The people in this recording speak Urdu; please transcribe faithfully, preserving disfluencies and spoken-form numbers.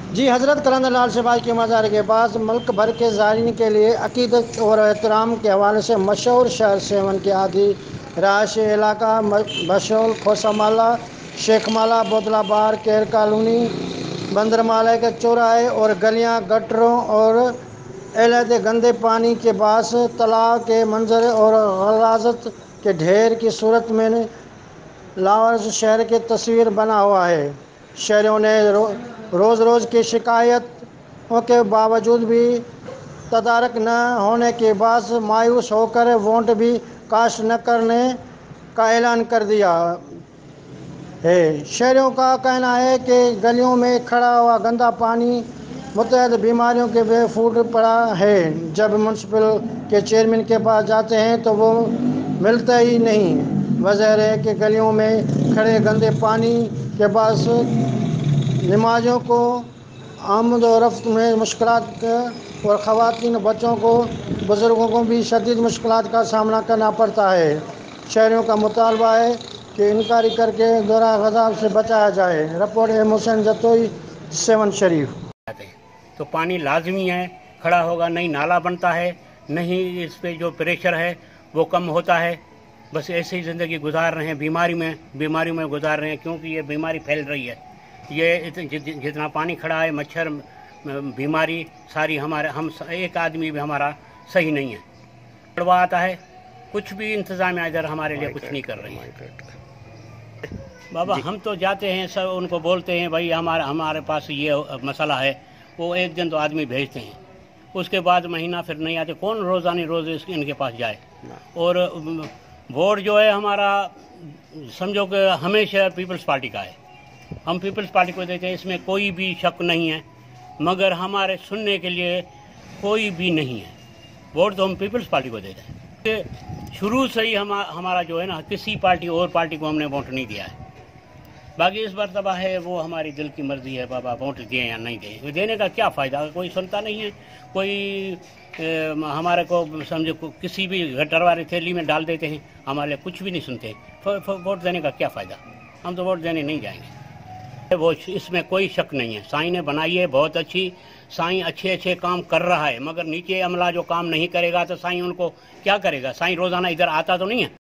جی حضرت کلندر لال شہباز کے مزار کے بعد ملک بھر کے زائرین کے لیے عقیدت اور احترام کے حوالے سے مشہور شہر سیون کے آدھی رہائشی علاقہ بشول کھوسامالا شیخ مالا بودلا بار کیر کالونی بندرمالہ کے چوراہے اور گلیاں گٹروں اور علیحدہ گندے پانی کے باعث تالاب کے منظر اور غلاظت کے ڈھیر کی صورت میں لاورز شہر کی تصویر بنا ہوا ہے۔ شہریوں نے روز روز کی شکایتوں کے باوجود بھی تدارک نہ ہونے کے باعث مایوس ہو کر ووٹ بھی کاسٹ نہ کرنے کا اعلان کر دیا ہے۔ شہریوں کا کہنا ہے کہ گلیوں میں کھڑا ہوا گندا پانی متعدد بیماریوں کے بے پھوٹ پڑا ہے۔ جب میونسپل کے چیئرمین کے پاس جاتے ہیں تو وہ ملتا ہی نہیں۔ وجہ ہے کہ گلیوں میں کھڑے گندے پانی کے باعث نمازیوں کو آمد و رفت میں مشکلات اور خواتین بچوں کو بزرگوں کو بھی شدید مشکلات کا سامنا کرنا پڑتا ہے۔ شہریوں کا مطالبہ ہے کہ انکوائری کر کے دورہ غضب سے بچایا جائے۔ Report M Hussain Jatoi, Sehwan Sharif. تو پانی لازمی ہے، کھڑا ہوگا نہیں نالا بنتا ہے، نہیں اس پہ جو پریشر ہے وہ کم ہوتا ہے۔ بس ایسے ہی زندگی گزار رہے ہیں، بیماری میں بیماری میں گزار رہے ہیں، کیونکہ یہ بیماری پھیل رہی ہے۔ یہ جتنا پانی کھڑا ہے، مچھر بیماری ساری ہمارے ہم ایک آدمی بھی ہمارا صحیح نہیں ہے۔ پڑوا آتا ہے، کچھ بھی انتظامیہ ادھر ہمارے لیے کچھ نہیں کر رہی ہے۔ بابا ہم تو جاتے ہیں، سب ان کو بولتے ہیں بھائی ہمارا ہمارے پاس یہ مسئلہ ہے، وہ ایک دن تو آدمی بھیجتے ہیں، اس کے بعد مہینہ پھر نہیں آتے۔ کون روزانہ روز ان کے پاس جائے؟ اور ووٹ جو ہے ہمارا سمجھو کہ ہمیشہ پیپلز پارٹی کا ہے، ہم پیپلز پارٹی کو دیتے ہیں، اس میں کوئی بھی شک نہیں ہے، مگر ہمارے سننے کے لیے کوئی بھی نہیں ہے۔ ووٹ تو ہم پیپلز پارٹی کو دیتے ہیں۔ شروع سے ہی ہمارا جو ہے نا، کسی پارٹی اور پارٹی کو ہم نے ووٹ نہیں دیا ہے۔ باقی اس مرتبہ ہے وہ ہماری دل کی مرضی ہے، بابا ووٹ دیں یا نہیں دیں، دینے کا کیا فائدہ؟ کوئی سنتا نہیں ہے، کوئی ہمارے کو سمجھو کسی بھی گٹر والی تھیلی میں ڈال دیتے ہیں، ہمارے لیے کچھ بھی نہیں سنتے۔ ووٹ دینے کا کیا فائدہ؟ ہم تو ووٹ دینے نہیں جائیں گے۔ وہ اس میں کوئی شک نہیں ہے، سائیں نے بنائی ہے بہت اچھی، سائیں اچھے اچھے کام کر رہا ہے، مگر نیچے عملہ جو کام نہیں کرے گا تو سائیں ان کو کیا کرے گا؟ سائیں روزانہ ادھر آتا تو نہیں ہے۔